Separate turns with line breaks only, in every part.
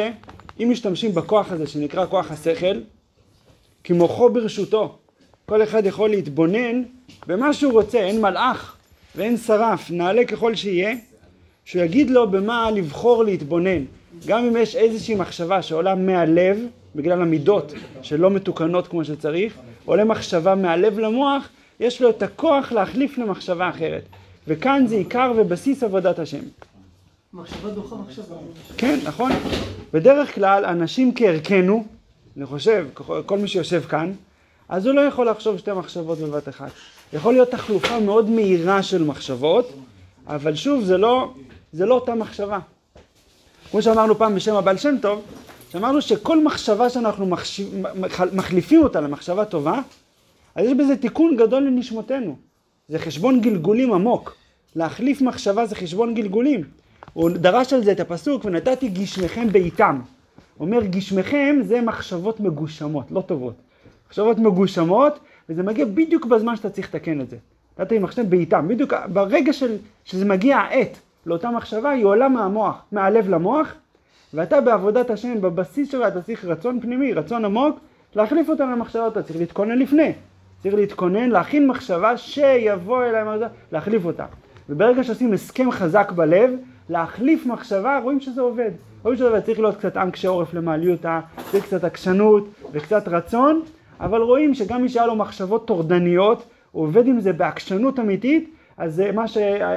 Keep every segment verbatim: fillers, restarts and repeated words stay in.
אם משתמשים בכוח הזה שנקרא כוח השכל, כי מוחו ברשותו, כל אחד יכול להתבונן במה שהוא רוצה, אין מלאך ואין שרף, נעלה ככל שיהיה, שהוא יגיד לו במה לבחור להתבונן. גם אם יש איזושהי מחשבה שעולה מהלב, בגלל המידות שלא מתוקנות כמו שצריך, עולה מחשבה מהלב למוח, יש לו את הכוח להחליף למחשבה אחרת. וכאן זה עיקר ובסיס עבודת השם.
מחשבה דוחה מחשבה.
כן, נכון. בדרך כלל, אנשים כערכנו, אני חושב, כל מי שיושב כאן, אז הוא לא יכול לחשוב שתי מחשבות בבת אחת. יכול להיות תחלופה מאוד מהירה של מחשבות, אבל שוב, זה לא, זה לא אותה מחשבה. כמו שאמרנו פעם בשם הבעל שם טוב, שאמרנו שכל מחשבה שאנחנו מחשיב, מחליפים אותה למחשבה טובה, אז יש בזה תיקון גדול לנשמותינו. זה חשבון גלגולים עמוק. להחליף מחשבה זה חשבון גלגולים. הוא דרש על זה את הפסוק, ונתתי גשמכם בעיתם. הוא אומר, גשמכם זה מחשבות מגושמות, לא טובות. מחשבות מגושמות, וזה מגיע בדיוק בזמן שאתה צריך לתקן את זה. נתתי מחשב בעיתם, בדיוק ברגע של, שזה מגיע העת לאותה מחשבה, היא עולה מהמוח, מהלב למוח, ואתה בעבודת השם, בבסיס שלה, אתה צריך רצון פנימי, רצון עמוק, להחליף אותה למחשבות, אתה צריך להתכונן לפני. צריך להתכונן, להכין מחשבה שיבוא אליי, להחליף אותה. וברגע שעושים הסכם חזק בלב, להחליף מחשבה, רואים שזה עובד. רואים שזה עובד, צריך להיות קצת אנקשי עורף למעליותה, צריך קצת עקשנות וקצת רצון, אבל רואים שגם מי שהיה לו מחשבות טורדניות, הוא עובד עם זה בעקשנות אמיתית, אז זה מה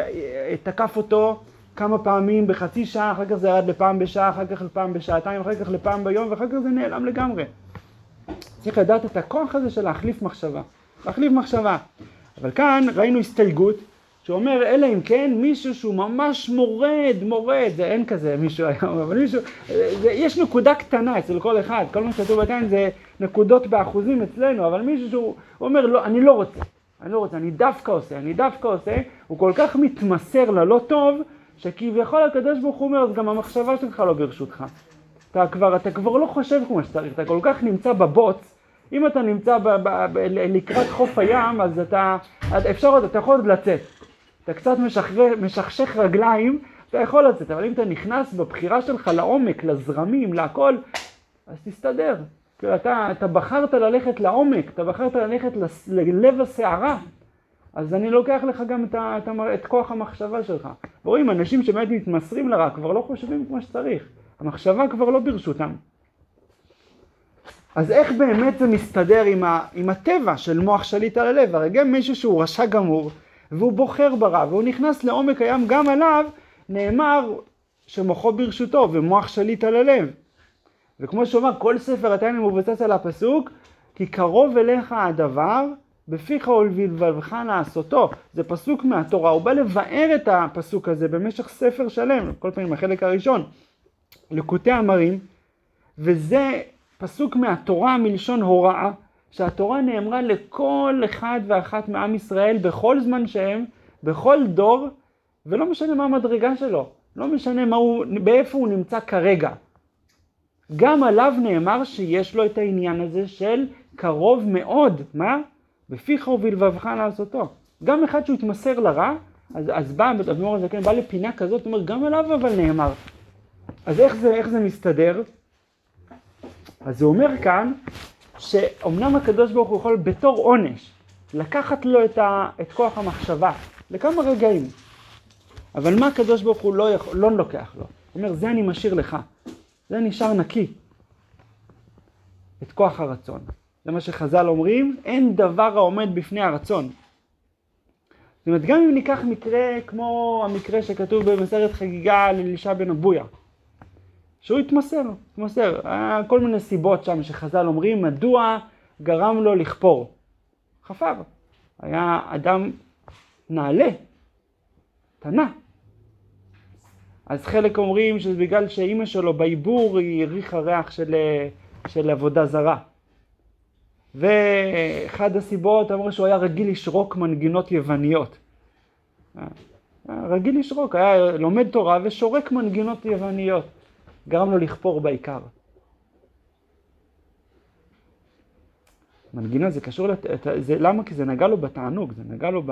שתקף אותו כמה פעמים בחצי שעה, אחר כך זה ירד לפעם בשעה, אחר כך לפעם בשעתיים, אחר כך לפעם ביום, ואחר כך זה נעלם לגמרי. צריך לדעת את הכוח הזה של להחליף מחשבה. להחליף מחשבה. אבל כאן ראינו הסתייגות, שאומר, אלא אם כן, מישהו שהוא ממש מורד, מורד, זה אין כזה מישהו היום, אבל מישהו, זה, יש נקודה קטנה אצל כל אחד, כל מה שכתוב כאן זה נקודות באחוזים אצלנו, אבל מישהו שהוא אומר, לא, אני לא רוצה, אני לא רוצה, אני דווקא עושה, אני דווקא עושה, הוא כל כך מתמסר ללא טוב, שכביכול הקדוש ברוך הוא אומר, אז גם המחשבה שלך לא ברשותך. אתה כבר, אתה כבר לא חושב כמו שצריך, אתה כל כך נמצא בבוץ, אם אתה נמצא ב, ב, ב, לקראת חוף הים, אז אתה, אפשר עוד, אתה יכול עוד לצאת. אתה קצת משכשך רגליים, אתה יכול לצאת, אבל אם אתה נכנס בבחירה שלך לעומק, לזרמים, להכל, אז תסתדר. אתה, אתה בחרת ללכת לעומק, אתה בחרת ללכת ללב הסערה, אז אני לוקח לך גם את, את, את כוח המחשבה שלך. ורואים, אנשים שבאמת מתמסרים לרע, כבר לא חושבים כמו שצריך. המחשבה כבר לא ברשותם. אז איך באמת זה מסתדר עם, ה, עם הטבע של מוח שליט על הלב? הרי גם מישהו שהוא רשע גמור, והוא בוחר ברע, והוא נכנס לעומק הים, גם עליו נאמר שמוחו ברשותו, ומוח שליט על הלב. וכמו שאומר, כל ספר התניא מבוסס על הפסוק, כי קרוב אליך הדבר, בפיך ולבבך לעשותו. זה פסוק מהתורה, הוא בא לבאר את הפסוק הזה במשך ספר שלם, כל פעמים החלק הראשון, לקוטי אמרים, וזה פסוק מהתורה מלשון הוראה, שהתורה נאמרה לכל אחד ואחת מעם ישראל בכל זמן שהם, בכל דור, ולא משנה מה המדרגה שלו, לא משנה מה הוא, באיפה הוא נמצא כרגע. גם עליו נאמר שיש לו את העניין הזה של קרוב מאוד, מה? בפיך ובלבבך לעשותו. גם אחד שהוא התמסר לרע, אז, אז בא, אדמו"ר הזקן, בא לפינה כזאת, אומר, גם עליו אבל נאמר. אז איך זה, איך זה מסתדר? אז הוא אומר כאן, שאומנם הקדוש ברוך הוא יכול בתור עונש, לקחת לו את, ה, את כוח המחשבה, לכמה רגעים. אבל מה הקדוש ברוך הוא לא, יכול, לא לוקח לו? הוא אומר, זה אני משאיר לך. זה נשאר נקי. את כוח הרצון. זה מה שחז"ל אומרים, אין דבר העומד בפני הרצון. זאת אומרת, גם אם ניקח מקרה כמו המקרה שכתוב במסכת חגיגה לאלישע בן אבויה, שהוא התמסר, התמסר. כל מיני סיבות שם שחז"ל אומרים, מדוע גרם לו לכפור. חפר. היה אדם נעלה, תנה. אז חלק אומרים שזה בגלל שאימא שלו בעיבור היא הריחה ריח של, של עבודה זרה. ואחד הסיבות אמרו שהוא היה רגיל לשרוק מנגינות יווניות. רגיל לשרוק, היה לומד תורה ושורק מנגינות יווניות. גרם לו לכפור בעיקר. מנגינה זה קשור, לת... זה, למה? כי זה נגע לו בתענוג, זה נגע לו ב...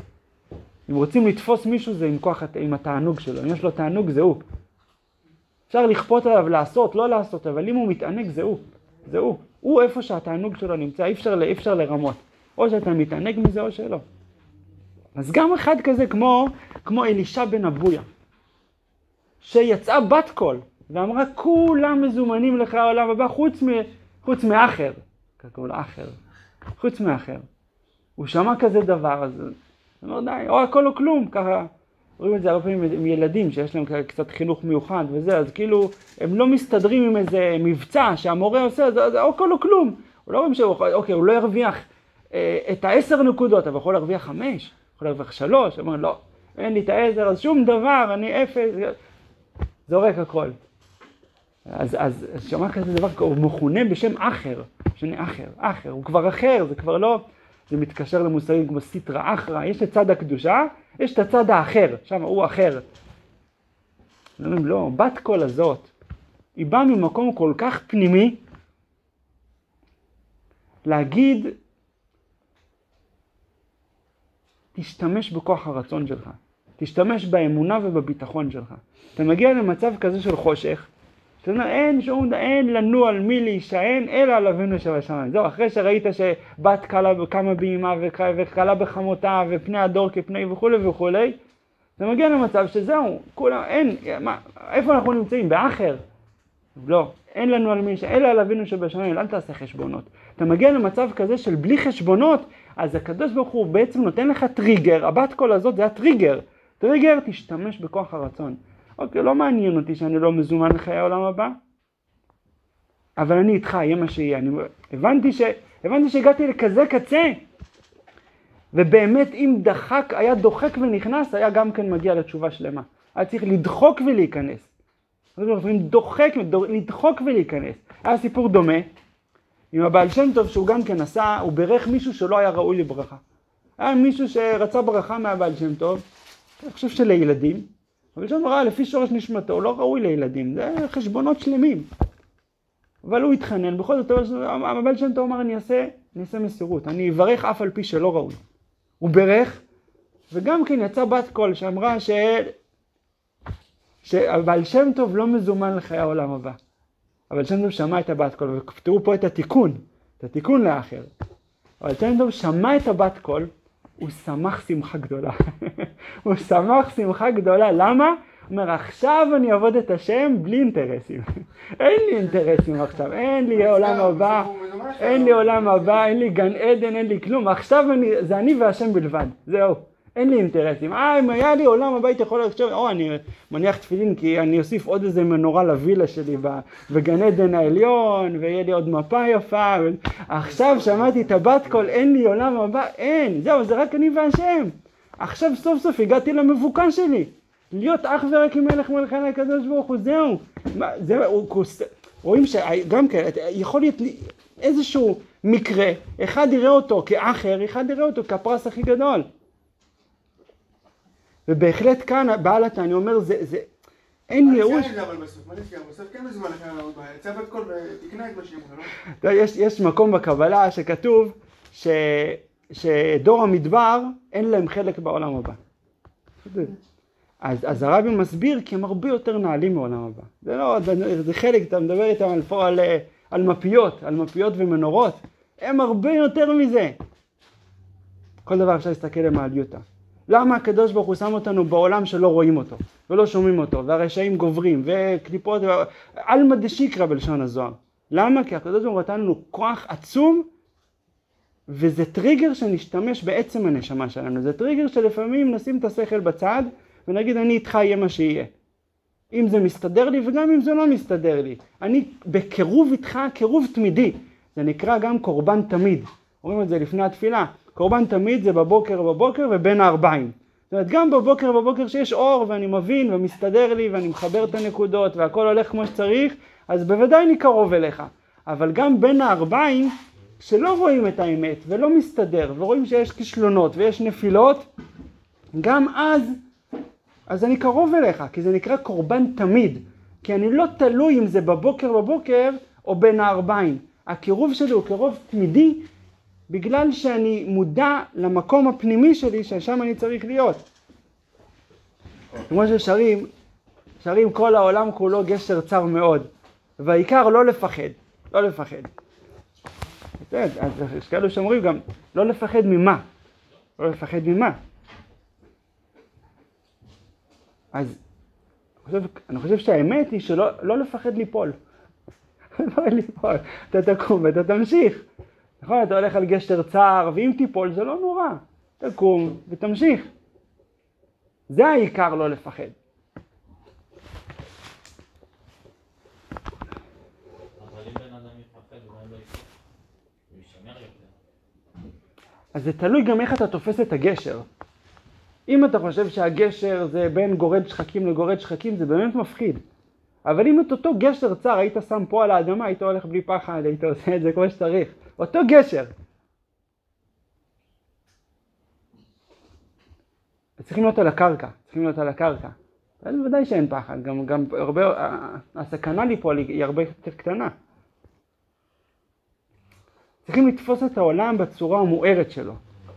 אם רוצים לתפוס מישהו זה עם כוח, עם התענוג שלו, אם יש לו תענוג זה הוא. אפשר לכפות עליו לעשות, לא לעשות, אבל אם הוא מתענג זה הוא, זה הוא. הוא איפה שהתענוג שלו נמצא, אי אפשר, אי אפשר לרמות. או שאתה מתענג מזה או שלא. אז גם אחד כזה כמו, כמו אלישע בן אבויה, שיצאה בת קול, ואמרה כולם מזומנים לך העולם הבא, חוץ, מ, חוץ מאחר. קראו לו אחר. חוץ מאחר. הוא שמע כזה דבר, אז הוא אומר די, או הכל או כלום, ככה. רואים את זה הרבה פעמים עם ילדים שיש להם קצת חינוך מיוחד וזה, אז כאילו הם לא מסתדרים עם איזה מבצע שהמורה עושה, אז או הכל או כלום. הוא לא רואים שהוא, אוקיי, הוא לא ירוויח אה, את העשר נקודות, אבל יכול להרוויח חמש, יכול להרוויח שלוש, הוא אומר לא, אין לי את העשר, אז שום דבר, אני אפס, זורק הכל. אז, אז שמע כזה דבר, הוא מכונה בשם אחר, שני אחר, אחר, הוא כבר אחר, זה כבר לא, זה מתקשר למושגים כמו סיטרא אחרא, יש את צד הקדושה, יש את הצד האחר, שם הוא אחר. אומרים, לא, בת קול הזאת, היא באה ממקום כל כך פנימי, להגיד, תשתמש בכוח הרצון שלך, תשתמש באמונה ובביטחון שלך. אתה מגיע למצב כזה של חושך, שאתה אומר, אין שום, אין לנו על מי להישען, אלא על אבינו שבשמיים. זהו, אחרי שראית שבת קלה כמה באימה וקלה בחמותה ופני הדור כפני וכו' וכו', אתה מגיע למצב שזהו, כולם, אין, מה, איפה אנחנו נמצאים? באחר. לא, אין לנו על מי להישען, אלא על אבינו שבשמיים, אל תעשה חשבונות. אתה מגיע למצב כזה של בלי חשבונות, אז הקדוש ברוך הוא בעצם נותן לך טריגר, הבת קול הזאת זה הטריגר. טריגר, תשתמש בכוח הרצון. אוקיי, לא מעניין אותי שאני לא מזומן לחיי העולם הבא, אבל אני איתך, יהיה מה שיהיה. אני הבנתי ש... הבנתי שהגעתי לכזה קצה, ובאמת אם דחק, היה דוחק ונכנס, היה גם כן מגיע לתשובה שלמה. היה צריך לדחוק ולהיכנס. דוחק, לדחוק ולהיכנס. היה סיפור דומה, עם הבעל שם טוב שהוא גם כן עשה, הוא ברך מישהו שלא היה ראוי לברכה. היה מישהו שרצה ברכה מהבעל שם טוב, אני חושב שלילדים, אבל שם ראה, לפי שורש נשמתו, הוא לא ראוי לילדים, זה חשבונות שלמים. אבל הוא התחנן, בכל זאת, הבעל שם טוב אמר, אני אעשה, אני אעשה מסירות, אני אברך אף על פי שלא ראוי. הוא ברך, וגם כן יצא בת קול שאמרה ש... שהבעל שם טוב לא מזומן לחיי העולם הבא. הבעל שם טוב שמע את הבת קול, וכתבו פה את התיקון, את התיקון לאחר. הבעל שם טוב שמע את הבת קול, הוא שמח שמחה גדולה. הוא שמח שמחה גדולה. למה? הוא אומר, עכשיו אני אעבוד את השם בלי אינטרסים. אין לי אינטרסים עכשיו, אין לי עולם הבא, אין לי עולם הבא, אין לי גן עדן, אין לי כלום. עכשיו אני, זה אני והשם בלבד. זהו. אין לי אינטרסים. אה, אם היה לי עולם הבא, הייתי יכול לחשוב, או, אני מניח תפילין, כי אני אוסיף עוד איזה מנורה לווילה שלי בגן עדן העליון, ויהיה לי עוד מפה יפה. עכשיו שמעתי את הבת קול, אין לי עולם הבא, אין. זהו, זה רק אני והשם. עכשיו סוף סוף הגעתי למבוקש שלי. להיות אך ורק עם מלך מלכי הקדוש ברוך הוא, זהו. זהו, רואים שגם כן, יכול להיות איזשהו מקרה, אחד יראה אותו כאחר, אחד יראה אותו כפרס הכי גדול. ובהחלט כאן, בעל התניא אומר, זה, זה, אין ייאוש.
מה נזכר אבל בסוף? מה נזכר? בסוף כן מזמן לכם על העוד בעיה. יצא בת קול ותקנה את מה שאומר, לא?
יש, יש מקום בקבלה שכתוב ש, שדור המדבר אין להם חלק בעולם הבא. אז, אז הרבי מסביר כי הם הרבה יותר נעלים מעולם הבא. זה לא, זה, זה חלק, אתה מדבר איתם על, על, על מפיות, על מפיות ומנורות. הם הרבה יותר מזה. כל דבר אפשר להסתכל למעליותה. למה הקדוש ברוך הוא שם אותנו בעולם שלא רואים אותו, ולא שומעים אותו, והרשעים גוברים, וקליפות, אלמא דשיקרא בלשון הזוהר. למה? כי הקדוש ברוך הוא נתן לנו כוח עצום, וזה טריגר שנשתמש בעצם הנשמה שלנו. זה טריגר שלפעמים נשים את השכל בצד, ונגיד אני איתך יהיה מה שיהיה. אם זה מסתדר לי, וגם אם זה לא מסתדר לי. אני בקירוב איתך, קירוב תמידי. זה נקרא גם קורבן תמיד. אומרים את זה לפני התפילה. קורבן תמיד זה בבוקר בבוקר ובין הארבעים. זאת אומרת, גם בבוקר בבוקר שיש אור ואני מבין ומסתדר לי ואני מחבר את הנקודות והכל הולך כמו שצריך, אז בוודאי אני קרוב אליך. אבל גם בין הארבעים, שלא רואים את האמת ולא מסתדר ורואים שיש כישלונות ויש נפילות, גם אז, אז אני קרוב אליך, כי זה נקרא קורבן תמיד. כי אני לא תלוי אם זה בבוקר בבוקר או בין הארבעים. הקירוב שלי הוא קירוב תמידי, בגלל שאני מודע למקום הפנימי שלי ששם אני צריך להיות. כמו ששרים, שרים כל העולם כולו גשר צר מאוד, והעיקר לא לפחד, לא לפחד. אז יש כאלו שאומרים גם, לא לפחד ממה? לא לפחד ממה? אז אני חושב, אני חושב שהאמת היא שלא לא לפחד ליפול. לא ליפול, אתה תקום ואתה תמשיך. נכון, אתה הולך על גשר צר, ואם תיפול זה לא נורא. תקום ותמשיך. זה העיקר לא לפחד. אז זה תלוי גם איך אתה תופס את הגשר. אם אתה חושב שהגשר זה בין גורד שחקים לגורד שחקים, זה באמת מפחיד. אבל אם את אותו גשר צר היית שם פה על האדמה, היית הולך בלי פחד, היית עושה את זה כמו שצריך. אותו גשר. צריכים להיות על הקרקע, צריכים להיות על הקרקע. אז בוודאי שאין פחד, גם, גם הרבה, הסכנה ליפול היא הרבה יותר קטנה. צריכים לתפוס את העולם בצורה המוארת שלו.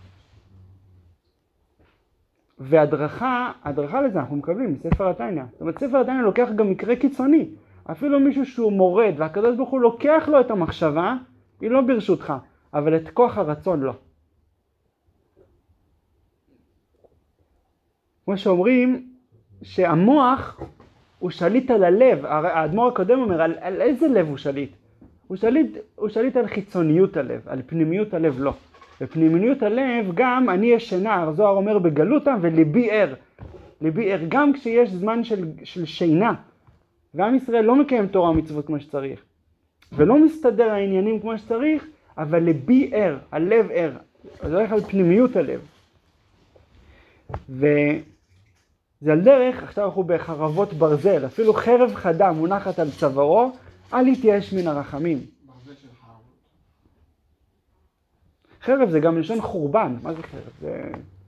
והדרכה, הדרכה לזה אנחנו מקבלים מספר התניא. זאת אומרת, ספר התניא לוקח גם מקרה קיצוני. אפילו מישהו שהוא מורד, והקדוש ברוך הוא לוקח לו את המחשבה, היא לא ברשותך, אבל את כוח הרצון לא. כמו שאומרים, שהמוח הוא שליט על הלב. האדמו"ר הקודם אומר, על, על איזה לב הוא שליט? הוא שליט, הוא שליט על חיצוניות הלב, על פנימיות הלב לא. בפנימיות הלב גם אני ישנה, הרזוהר אומר בגלותה, וליבי ער. ליבי ער גם כשיש זמן של, של שינה. ועם ישראל לא מקיים תורה ומצוות כמו שצריך. ולא מסתדר העניינים כמו שצריך, אבל ליבי ער, הלב ער. זה הולך על פנימיות הלב. וזה על דרך, עכשיו אנחנו בחרבות ברזל, אפילו חרב חדה מונחת על צווארו, אל יתייאש מן הרחמים. חרב זה גם לשון חורבן, מה זה חרב? זה...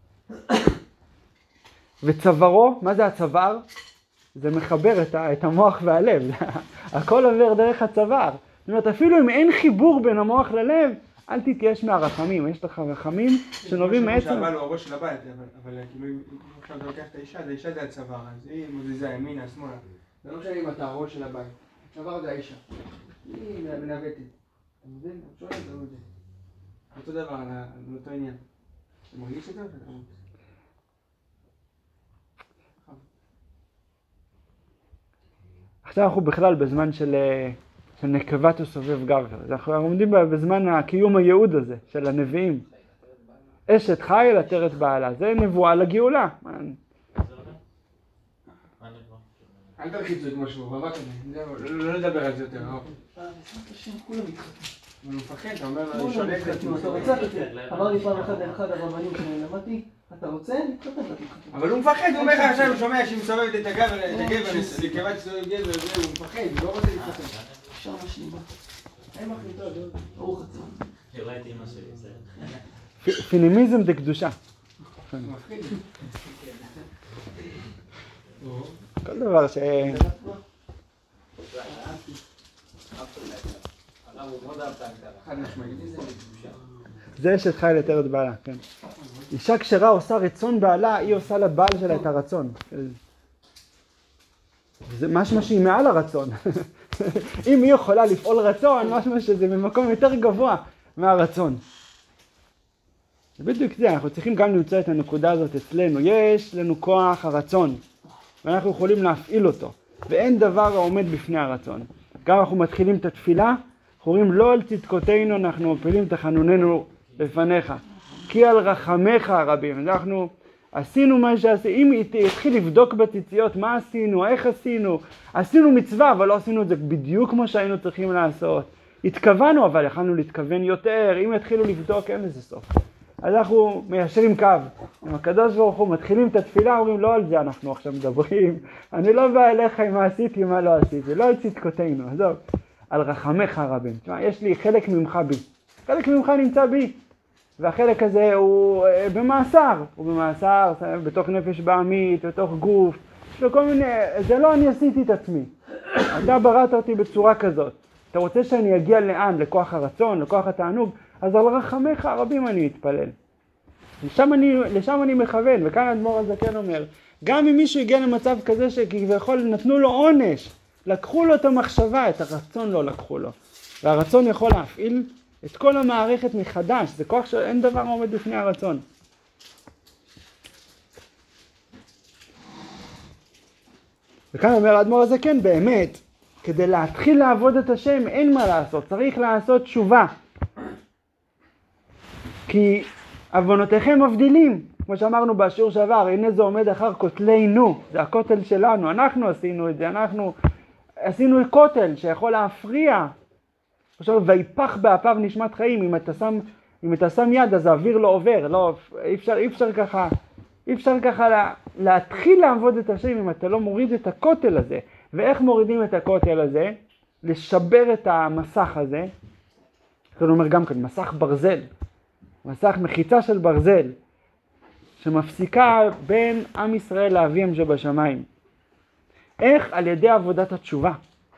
וצווארו, מה זה הצוואר? זה מחבר את, ה... את המוח והלב, הכל עובר דרך הצוואר. זאת אומרת, אפילו אם אין חיבור בין המוח ללב, אל תתייאש מהרחמים, יש לך רחמים שנובעים מעצם.
שהבעל הוא הראש של הבית, אבל כאילו אם עכשיו אתה לוקח את האישה, אז האישה זה הצוואר, אז היא מזיזה ימינה, שמאלה. זה לא משנה אם אתה הראש של הבית, הצוואר זה האישה. היא מנווטת. אתה מבין? אתה שואל את זה. אותו דבר, על אותו עניין. אתה מרגיש את זה?
עכשיו אנחנו בכלל בזמן של... של נקבת וסובב גבר. אנחנו עומדים בזמן הקיום הייעוד הזה, של הנביאים. אשת חיל עטרת בעלה, זה נבואה לגאולה.
אל תרחיצו את משהו, רבה כזה, לא לדבר על זה יותר.
כולם מתחתנים.
הוא מפחד, אתה אומר לו, שולט את זה.
אתה רוצה? אמר לי פעם אחד לאחד הרבנים שאני למדתי, אתה רוצה? נתחתן, אתה תתחתן.
אבל הוא מפחד, הוא אומר לך עכשיו, הוא שומע שהיא מסובבת את הגבר, את הגבר, לכיוון שסובב גבר, הוא מפחד, הוא לא רוצה להתחתן.
אפשר משלימה.
אין מחליטות,
ברוך הצלחה.
ראיתי אמא שלי, זה.
פינימיזם דקדושה.
מפחיד.
כל דבר ש... זה אשת חיל עטרת בעלה, כן. אישה כשרה עושה רצון בעלה, היא עושה לבעל שלה את הרצון. זה משמע שהיא מעל הרצון. אם היא יכולה לפעול רצון, משמע שזה במקום יותר גבוה מהרצון. זה בדיוק זה, אנחנו צריכים גם למצוא את הנקודה הזאת אצלנו. יש לנו כוח הרצון, ואנחנו יכולים להפעיל אותו, ואין דבר העומד בפני הרצון. גם אנחנו מתחילים את התפילה, אנחנו אומרים לא על צדקותינו, אנחנו מפילים תחנוננו לפניך, כי על רחמך הרבים. אנחנו עשינו מה שעשינו, אם יתחיל לבדוק בציציות מה עשינו, איך עשינו, עשינו מצווה, אבל לא עשינו את זה בדיוק כמו שהיינו צריכים לעשות. התכוונו, אבל יכולנו להתכוון יותר, אם יתחילו לבדוק, אין לזה סוף. אז אנחנו מיישרים קו. עם הקדוש ברוך הוא מתחילים את התפילה, אומרים לא על זה אנחנו עכשיו מדברים. אני לא בא אליך עם מה עשיתי, מה לא עשיתי, לא על צדקותינו, עזוב. על רחמך הרבים. תשמע, יש לי חלק ממך בי. חלק ממך נמצא בי. והחלק הזה הוא במאסר. הוא במאסר, בתוך נפש בעמית, בתוך גוף. יש לו כל מיני, זה לא אני עשיתי את עצמי. אתה בראת אותי בצורה כזאת. אתה רוצה שאני אגיע לאן? לכוח הרצון, לכוח התענוג? אז על רחמך הרבים אני מתפלל. לשם אני, לשם אני מכוון, וכאן האדמו"ר הזקן אומר, גם אם מישהו הגיע למצב כזה שכביכול נתנו לו עונש, לקחו לו את המחשבה, את הרצון לא לקחו לו. והרצון יכול להפעיל את כל המערכת מחדש, זה כוח שאין דבר עומד בפני הרצון. וכאן אומר האדמו"ר הזקן, באמת, כדי להתחיל לעבוד את השם אין מה לעשות, צריך לעשות תשובה. כי עוונותיכם מבדילים, כמו שאמרנו בשיעור שעבר, הנה זה עומד אחר כותלנו, זה הכותל שלנו, אנחנו עשינו את זה, אנחנו עשינו כותל שיכול להפריע. עכשיו, ויפח באפיו נשמת חיים, אם אתה שם, אם אתה שם יד אז האוויר לא עובר, לא, אי אפשר, אי אפשר ככה, אי אפשר ככה לה, להתחיל לעבוד את השם אם אתה לא מוריד את הכותל הזה. ואיך מורידים את הכותל הזה? לשבר את המסך הזה, זה אומר גם כן, מסך ברזל, מסך מחיצה של ברזל, שמפסיקה בין עם ישראל לאביהם שבשמיים. איך? על ידי עבודת התשובה.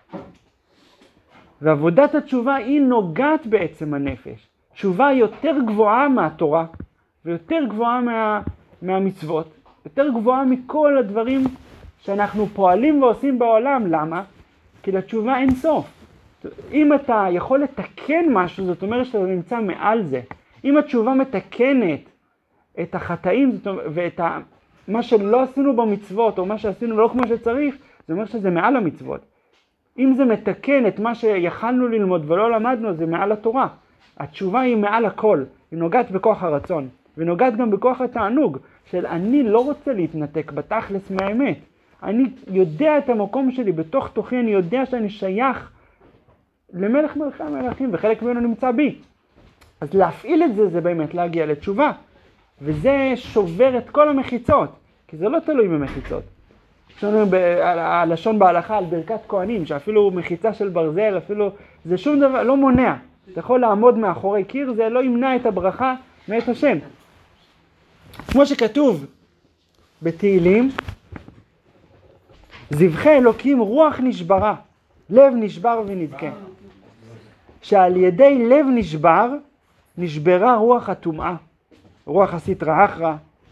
ועבודת התשובה היא נוגעת בעצם הנפש. תשובה יותר גבוהה מהתורה, ויותר גבוהה מה, מהמצוות, יותר גבוהה מכל הדברים שאנחנו פועלים ועושים בעולם. למה? כי לתשובה אין סוף. אם אתה יכול לתקן משהו, זאת אומרת שאתה נמצא מעל זה. אם התשובה מתקנת את החטאים זאת אומרת, ואת ה, מה שלא עשינו במצוות, או מה שעשינו לא כמו שצריך, זה אומר שזה מעל המצוות. אם זה מתקן את מה שיכלנו ללמוד ולא למדנו, זה מעל התורה. התשובה היא מעל הכל, היא נוגעת בכוח הרצון, ונוגעת גם בכוח התענוג, של אני לא רוצה להתנתק בתכלס מהאמת. אני יודע את המקום שלי, בתוך תוכי אני יודע שאני שייך למלך מלכי המלכים, וחלק ממנו נמצא בי. אז להפעיל את זה, זה באמת להגיע לתשובה. וזה שובר את כל המחיצות, כי זה לא תלוי במחיצות. יש לנו הלשון בהלכה על ברכת כהנים, שאפילו מחיצה של ברזל, אפילו זה שום דבר, לא מונע. אתה יכול לעמוד מאחורי קיר, זה לא ימנע את הברכה מאת השם. כמו שכתוב בתהילים, זבחי אלוקים רוח נשברה, לב נשבר ונדכה. שעל ידי לב נשבר, נשברה רוח הטומאה, רוח הסטרא אחרא,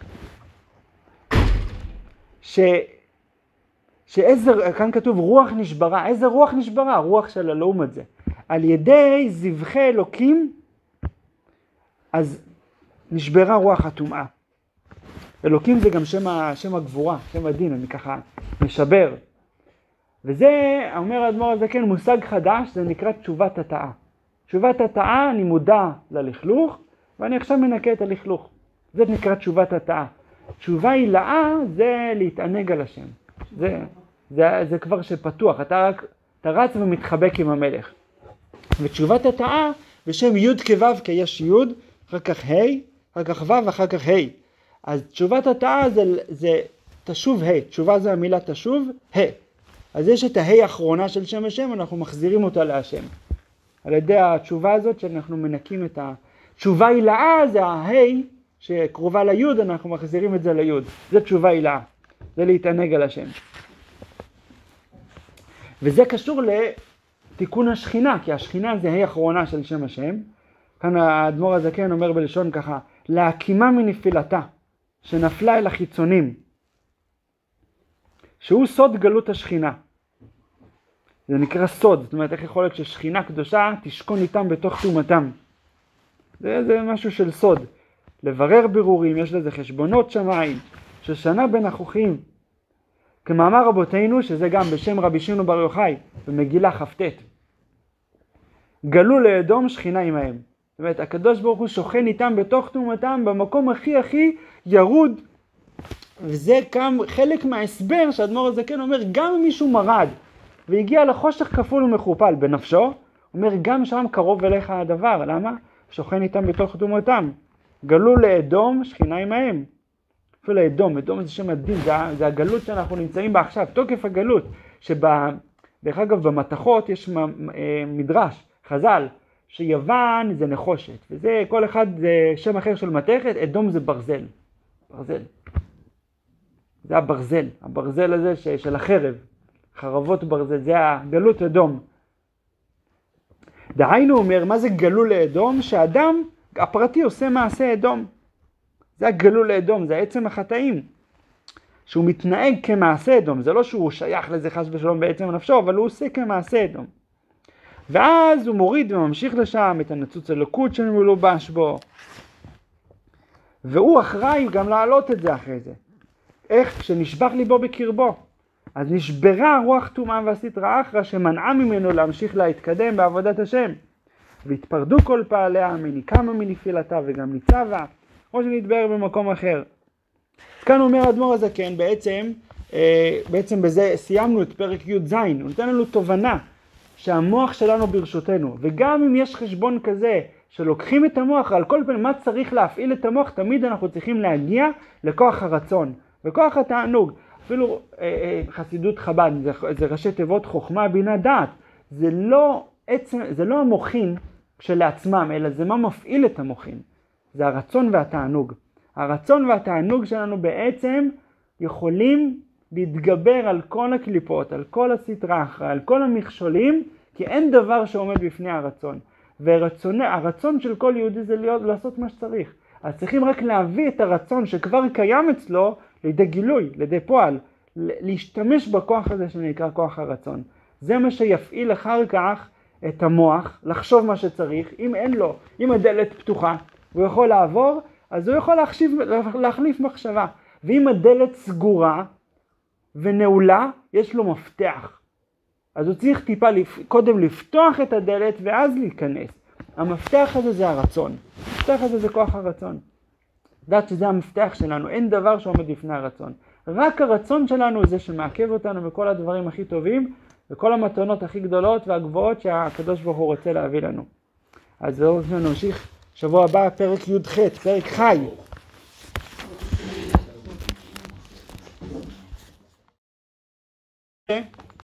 ש... שאיזה, כאן כתוב רוח נשברה, איזה רוח נשברה? רוח של הלעומת זה. על ידי זבחי אלוקים, אז נשברה רוח הטומאה. אלוקים זה גם שם, שם הגבורה, שם הדין, אני ככה משבר. וזה, אומר האדמו"ר הזקן, מושג חדש, זה נקרא תשובת התאה. תשובת התאה, אני מודע ללכלוך, ואני עכשיו מנקה את הלכלוך. זה נקרא תשובת התאה. תשובה הילאה זה להתענג על השם. זה, זה, זה כבר שפתוח, אתה, אתה רץ ומתחבק עם המלך. ותשובת התאה, בשם י' כו' כי יש י', אחר כך ה', אחר כך ו', אחר כך ה'. אז תשובת התאה זה, זה תשוב ה', תשובה זה המילה תשוב ה'. אז יש את הה' האחרונה של שם השם, אנחנו מחזירים אותה להשם. על ידי התשובה הזאת שאנחנו מנקים את התשובה הילאה, זה הה' שקרובה ליוד, אנחנו מחזירים את זה ליוד. זה תשובה הילאה, זה להתענג על השם. וזה קשור לתיקון השכינה, כי השכינה זה הה' האחרונה של שם השם. כאן האדמו"ר הזקן אומר בלשון ככה, להקימה מנפילתה, שנפלה אל החיצונים, שהוא סוד גלות השכינה. זה נקרא סוד, זאת אומרת איך יכול להיות ששכינה קדושה תשכון איתם בתוך תומתם. זה, זה משהו של סוד. לברר בירורים, יש לזה חשבונות שמיים, ששנה בין החוכים. כמאמר רבותינו, שזה גם בשם רבי שמעון בר יוחאי, במגילה כ"ט. גלו לאדום שכינה עמהם. זאת אומרת, הקדוש ברוך הוא שוכן איתם בתוך תומתם, במקום הכי הכי ירוד. וזה גם חלק מההסבר שהאדמו"ר הזקן אומר, גם אם מישהו מרד, והגיע לחושך כפול ומכופל בנפשו, אומר גם שם קרוב אליך הדבר. למה? שוכן איתם בתוך תומתם. גלו לאדום שכינה עמהם. אפילו לאדום, אדום זה שם הדין, זה, זה הגלות שאנחנו נמצאים בה עכשיו, תוקף הגלות, שבדרך אגב במתכות יש מדרש, חז"ל, שיוון זה נחושת, וזה כל אחד זה שם אחר של מתכת, אדום זה ברזל, ברזל. זה הברזל, הברזל הזה ש, של החרב, חרבות ברזל, זה הגלות אדום. דהיינו אומר, מה זה גלו לאדום? שאדם הפרטי עושה מעשה אדום. זה הגלול לאדום, זה עצם החטאים. שהוא מתנהג כמעשה אדום, זה לא שהוא שייך לזה חס ושלום בעצם נפשו, אבל הוא עושה כמעשה אדום. ואז הוא מוריד וממשיך לשם את הנצוץ אלוקות שמלובש בו. והוא אחראי גם להעלות את זה אחרי זה. איך? כשנשבח ליבו בקרבו. אז נשברה רוח טומאה והסטרא אחרא שמנעה ממנו להמשיך להתקדם בעבודת השם. והתפרדו כל פעליה, מניקמה מנפילתה וגם ניצבה, כמו שנתבהר במקום אחר. כאן אומר אדמו"ר הזקן, בעצם, אה, בעצם בזה סיימנו את פרק י' ז', הוא נותן לנו תובנה שהמוח שלנו ברשותנו, וגם אם יש חשבון כזה שלוקחים את המוח, על כל פן מה צריך להפעיל את המוח, תמיד אנחנו צריכים להגיע לכוח הרצון, וכוח התענוג. אפילו אה, אה, חסידות חב"ד, זה, זה ראשי תיבות חוכמה בינה דעת, זה לא, עצם, זה לא המוחין שלעצמם, אלא זה מה מפעיל את המוחין, זה הרצון והתענוג. הרצון והתענוג שלנו בעצם יכולים להתגבר על כל הקליפות, על כל הסטרא אחרא, על כל המכשולים, כי אין דבר שעומד בפני הרצון. והרצון של כל יהודי זה להיות, לעשות מה שצריך. אז צריכים רק להביא את הרצון שכבר קיים אצלו לידי גילוי, לידי פועל, להשתמש בכוח הזה שנקרא כוח הרצון. זה מה שיפעיל אחר כך את המוח, לחשוב מה שצריך. אם אין לו, אם הדלת פתוחה, הוא יכול לעבור, אז הוא יכול להחשיב, להחליף מחשבה. ואם הדלת סגורה ונעולה, יש לו מפתח. אז הוא צריך טיפה לפ... קודם לפתוח את הדלת ואז להיכנס. המפתח הזה זה הרצון. המפתח הזה זה כוח הרצון. דעת שזה המפתח שלנו, אין דבר שעומד לפני הרצון. רק הרצון שלנו הוא זה שמעכב אותנו בכל הדברים הכי טובים, וכל המתנות הכי גדולות והגבוהות שהקדוש ברוך הוא רוצה להביא לנו. אז זהו, נמשיך שבוע הבא, פרק י' ח', פרק חי.